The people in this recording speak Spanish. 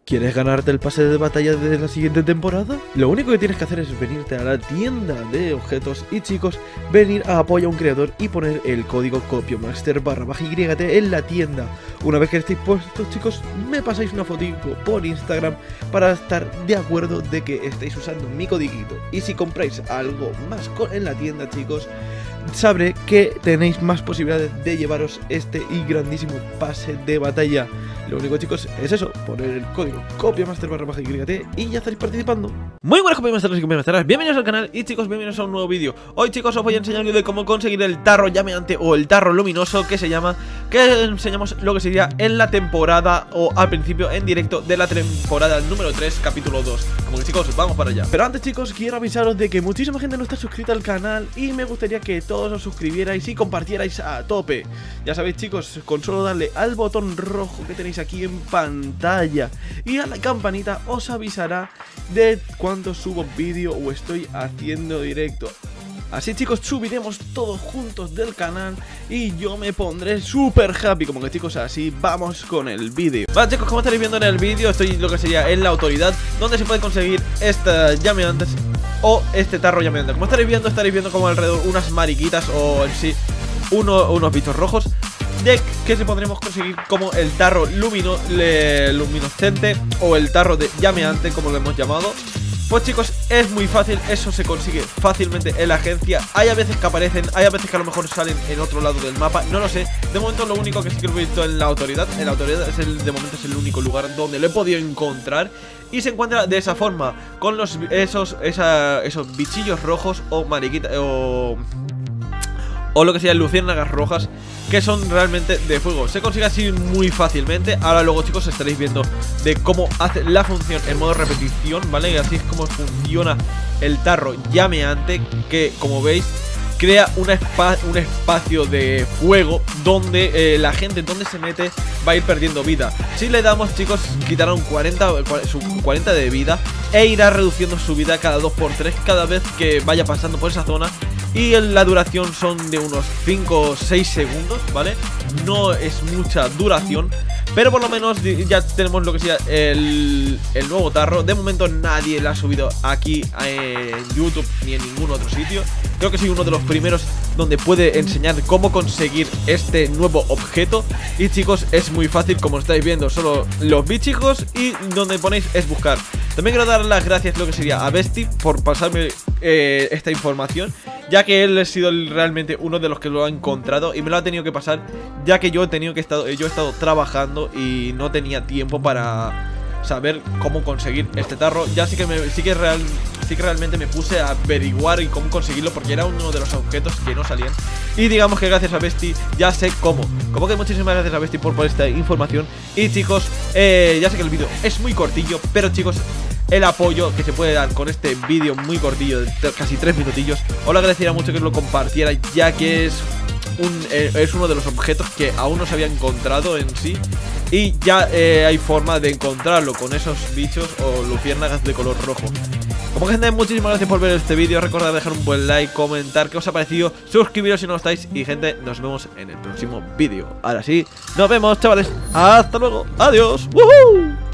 ¿Quieres ganarte el pase de batalla de la siguiente temporada? Lo único que tienes que hacer es venirte a la tienda de objetos y, chicos, venir a apoyar a un creador y poner el código COPIOMASTER_YT en la tienda. Una vez que estéis puestos, chicos, me pasáis una fotito por Instagram para estar de acuerdo de que estáis usando mi codiguito. Y si compráis algo más en la tienda, chicos, sabré que tenéis más posibilidades de llevaros este y grandísimo pase de batalla. Lo único, chicos, es eso, poner el código COPIOMASTER_YT y ya estaréis participando. Muy buenas compañeros y compañeras, bienvenidos al canal y, chicos, bienvenidos a un nuevo vídeo. Hoy, chicos, os voy a enseñar de cómo conseguir el tarro llameante o el tarro luminoso que se llama, que enseñamos lo que sería en la temporada o al principio en directo de la temporada número 3, capítulo 2. Como que, chicos, vamos para allá. Pero antes, chicos, quiero avisaros de que muchísima gente no está suscrita al canal y me gustaría que todos os suscribierais y compartierais a tope. Ya sabéis, chicos, con solo darle al botón rojo que tenéis aquí en pantalla y a la campanita os avisará de cuando subo vídeo o estoy haciendo directo. Así, chicos, subiremos todos juntos del canal y yo me pondré súper happy. Como que, chicos, así vamos con el vídeo. Vale, chicos, como estaréis viendo en el vídeo, estoy lo que sería en la autoridad, donde se puede conseguir estas llameantes o este tarro llameante. Como estaréis viendo como alrededor unas mariquitas o en sí unos bichos rojos de que se podremos conseguir como el tarro luminoscente o el tarro de llameante, como lo hemos llamado. Pues, chicos, es muy fácil, eso se consigue fácilmente en la agencia. Hay a veces que aparecen, hay a veces que a lo mejor salen en otro lado del mapa, no lo sé. De momento lo único que sí que lo he visto en la autoridad de momento es el único lugar donde lo he podido encontrar. Y se encuentra de esa forma, con esos bichillos rojos o mariquitas o lo que sea luciérnagas rojas, que son realmente de fuego. Se consigue así muy fácilmente. Ahora luego, chicos, estaréis viendo de cómo hace la función en modo repetición, ¿vale? Y así es como funciona el tarro llameante, que, como veis, crea un espacio de fuego donde la gente donde se mete va a ir perdiendo vida. Si le damos, chicos, quitará un 40 de vida e irá reduciendo su vida cada 2×3 cada vez que vaya pasando por esa zona. Y la duración son de unos 5 o 6 segundos, ¿vale? No es mucha duración, pero por lo menos ya tenemos lo que sea el nuevo tarro. De momento nadie lo ha subido aquí en YouTube ni en ningún otro sitio. Creo que soy uno de los primeros donde puede enseñar cómo conseguir este nuevo objeto. Y, chicos, es muy fácil, como estáis viendo, solo los bichicos y donde ponéis es buscar. También quiero dar las gracias, lo que sería, a Besti por pasarme esta información, ya que él ha sido realmente uno de los que lo ha encontrado y me lo ha tenido que pasar, ya que yo he estado trabajando y no tenía tiempo para saber cómo conseguir este tarro. Ya sí que realmente me puse a averiguar y cómo conseguirlo, porque era uno de los objetos que no salían. Y digamos que gracias a Besti ya sé cómo. Como que muchísimas gracias a Besti por esta información. Y, chicos, ya sé que el vídeo es muy cortillo, pero, chicos, el apoyo que se puede dar con este vídeo muy cortillo de casi 3 minutillos, os lo agradecería mucho que lo compartiera, ya que es uno de los objetos que aún no se había encontrado en sí. Y ya hay forma de encontrarlo con esos bichos o luciérnagas de color rojo. Como que, gente, muchísimas gracias por ver este vídeo. Recordad dejar un buen like, comentar qué os ha parecido, suscribiros si no lo estáis. Y, gente, nos vemos en el próximo vídeo. Ahora sí, nos vemos, chavales. Hasta luego, adiós. ¡Woohoo!